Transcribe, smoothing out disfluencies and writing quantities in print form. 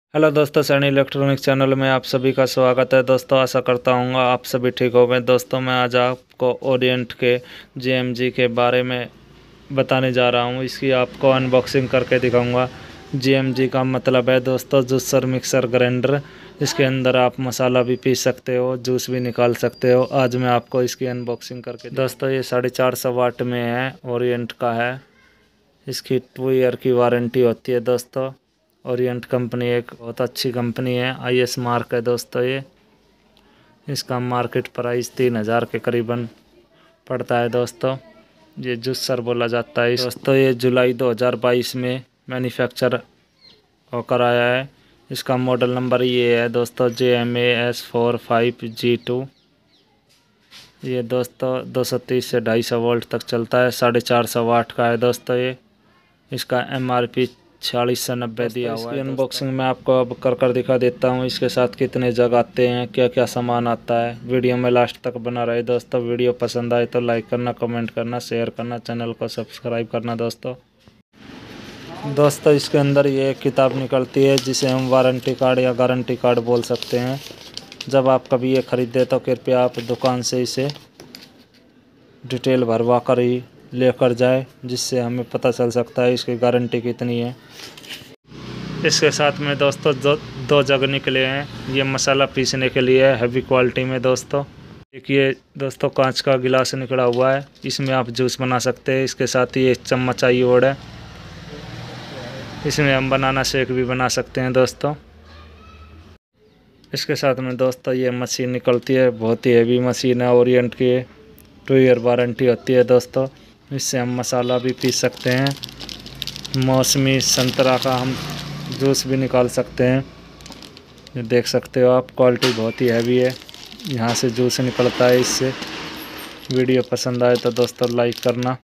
Hello दोस्तों, Saini electronics channel में आप सभी का स्वागत है। दोस्तों आशा करता हूँ आप सभी ठीक हो गए। दोस्तों मैं आज आपको ओरिएंट के JMG के बारे में बताने जा रहा हूँ। इसकी आपको अनबॉक्सिंग करके दिखाऊंगा। JMG का मतलब है दोस्तों जूसर मिक्सर ग्राइंडर। इसके अंदर आप मसाला भी पीस सकते हो, जूस भी निकाल सकते हो। आज मैं आपको इसकी अनबॉक्सिंग करके दोस्तों ये 450 वाट में है, ओरिएंट का है। इसकी 2 ईयर की वारंटी होती है दोस्तों। ओरिएंट कंपनी एक बहुत अच्छी कंपनी है, IS मार्क है दोस्तों। ये इसका मार्केट प्राइस 3000 के करीबन पड़ता है दोस्तों। ये जूसर बोला जाता है दोस्तों। ये जुलाई 2022 में मैन्युफैक्चर होकर आया है। इसका मॉडल नंबर ये है दोस्तों JMAS45G2। ये दोस्तों 230 से 250 वोल्ट तक चलता है। 450 वाट का है दोस्तों। ये इसका MRP 46 से 90 दिया हुआ है। इसकी अनबॉक्सिंग मैं आपको अब कर दिखा देता हूँ। इसके साथ कितने जग आते हैं, क्या क्या सामान आता है। वीडियो में लास्ट तक बना रहे दोस्तों। वीडियो पसंद आए तो लाइक करना, कमेंट करना, शेयर करना, चैनल को सब्सक्राइब करना दोस्तों। इसके अंदर ये किताब निकलती है जिसे हम वारंटी कार्ड या गारंटी कार्ड बोल सकते हैं। जब आप कभी ये खरीदे तो कृपया आप दुकान से इसे डिटेल भरवा कर ही लेकर जाए, जिससे हमें पता चल सकता है इसकी गारंटी कितनी है। इसके साथ में दोस्तों दो जग निकले हैं। ये मसाला पीसने के लिए है, हैवी क्वालिटी में दोस्तों। देखिए दोस्तों कांच का गिलास निकला हुआ है, इसमें आप जूस बना सकते हैं। इसके साथ ही एक चम्मच आई और है, इसमें हम बनाना शेक भी बना सकते हैं दोस्तों। इसके साथ में दोस्तों ये मशीन निकलती है, बहुत ही हैवी मशीन है। ओरिएंट की 2 ईयर वारंटी होती है दोस्तों। इससे हम मसाला भी पीस सकते हैं। मौसमी संतरा का हम जूस भी निकाल सकते हैं। ये देख सकते हो आप, क्वालिटी बहुत ही हैवी है। यहाँ से जूस निकलता है इससे। वीडियो पसंद आए तो दोस्तों लाइक करना।